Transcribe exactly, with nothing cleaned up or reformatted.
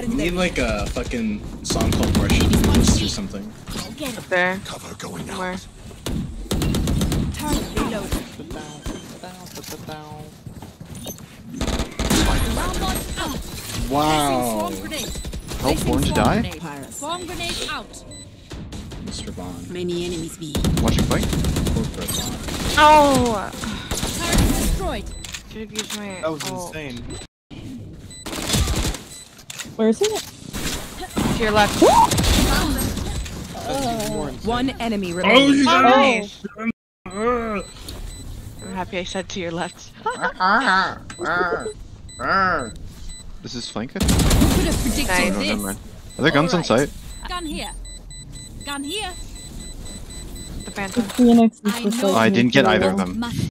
You need like a fucking song called Martian Ghost or something. Up there. Cover going Somewhere. out. Turret reload. Wow. Oh, orange die. Pirates. Bomb grenade out. Mister Bond. Many enemies be. Watching fight. Corporate Bond. Oh! Turret destroyed. Should've used my. That was oh. insane. Where is it? To your left. One enemy Oh, remaining. you Oh, got nice. it! I'm happy I said to your left. This is flanker. Who could have predicted Nice. Oh, this? never mind. Are there guns on Alright. site? Gun here. Gun here. The phantom. Phoenix is I just know. like Oh, I didn't get nuclear. either of them. Must